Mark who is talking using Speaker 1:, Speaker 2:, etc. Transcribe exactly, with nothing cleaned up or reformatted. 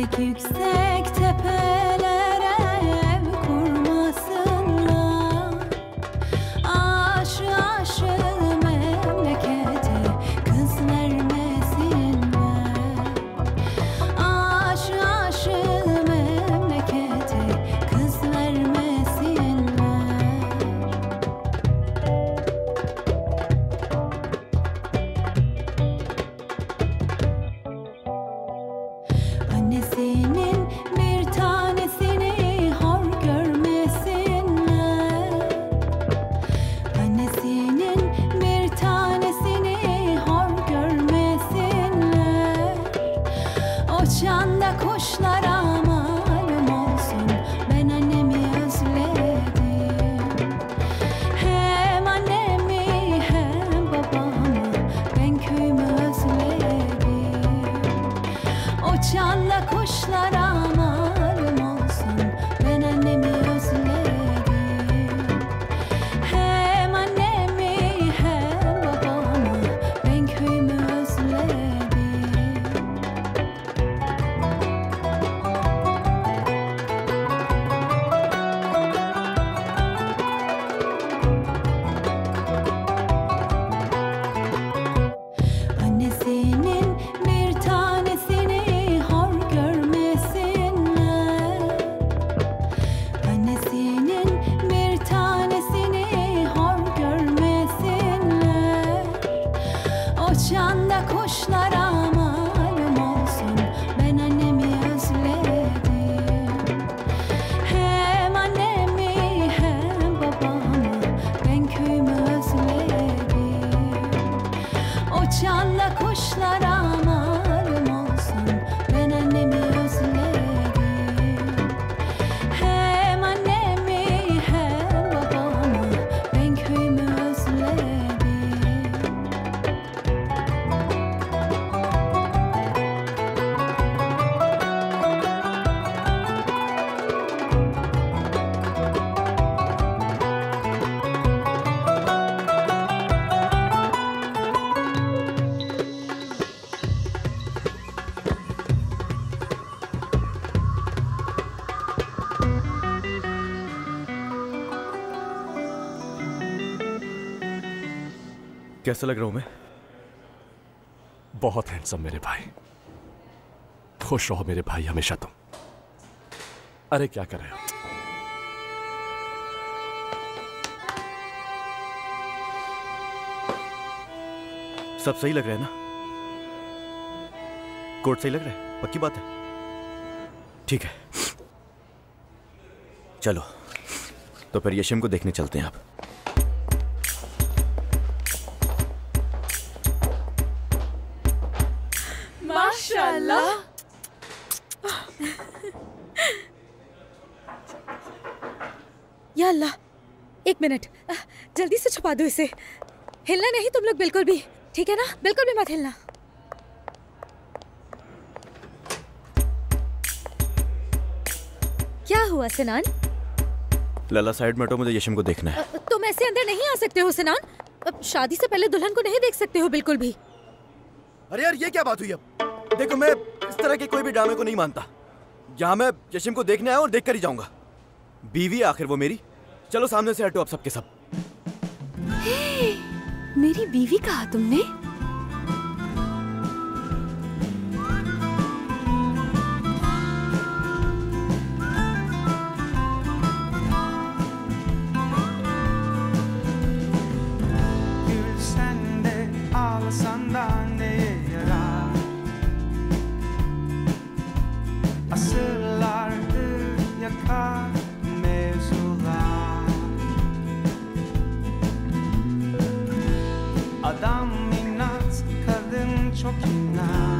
Speaker 1: Yüksek yüksek tepelere ev kurmasınlar. Aşı aşı memlekete kız vermesinler. Aşı aşı memlekete kız vermesinler. Annesinin bir tanesini hor görmesinler. Annesinin bir tanesini hor görmesinler. Uçanda kuşlara malum olsun, ben annemi özledim. Hem annemi hem babamı, ben köyümü özledim. Uçanda kuşlara malum olsun, ben annemi özledim. Hem annemi hem babamı, ben köyümü özledim. Annesinin bir tanesini hor görmesinler. Annesinin bir tanesini hor görmesinler. Uçanda kuşlara malum olsun, ben annemi özledim. Hem annemi hem babamı, ben köyümü özledim. Uçanda kuşlara malum olsun, ben annemi özledim. Hem annemi hem babamı, ben köyümü özledim.
Speaker 2: कैसा लग रहा हूं मैं? बहुत हैंडसम मेरे भाई। खुश रहो मेरे भाई हमेशा तुम। अरे क्या कर रहे हो? सब सही लग रहा है ना? कोट सही लग रहा है? पक्की बात है? ठीक है, चलो तो फिर यशम को देखने चलते हैं आप।
Speaker 3: माशाल्लाह। या अल्लाह, एक मिनट, जल्दी से छुपा दो इसे। हिलना नहीं तुम लोग बिल्कुल भी, ठीक है ना? बिल्कुल भी मत हिलना। क्या हुआ सिनान?
Speaker 2: लला साइड में हटो, मुझे यशम को देखना है।
Speaker 3: तुम ऐसे अंदर नहीं आ सकते हो सिनान। अब शादी से पहले दुल्हन को नहीं देख सकते हो बिल्कुल भी।
Speaker 2: अरे यार ये क्या बात हुई? अब देखो मैं इस तरह के कोई भी ड्रामे को नहीं मानता। यहाँ मैं यशम को देखने आया और देख कर ही जाऊंगा। बीवी आखिर वो मेरी। चलो सामने से हटो अब सबके सब।
Speaker 1: हे, मेरी बीवी कहा तुमने?
Speaker 4: Adam inat, kadın çok inat.